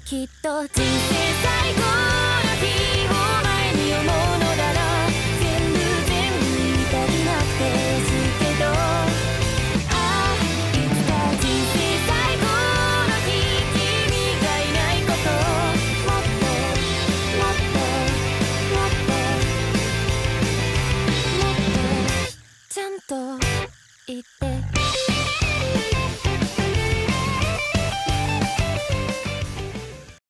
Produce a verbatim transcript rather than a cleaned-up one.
きっと人生最後の日を前に思うのなら全部全部言いたくなくてですけど、ああいつか人生最後の日君がいないことをもっともっともっともっとちゃんと言って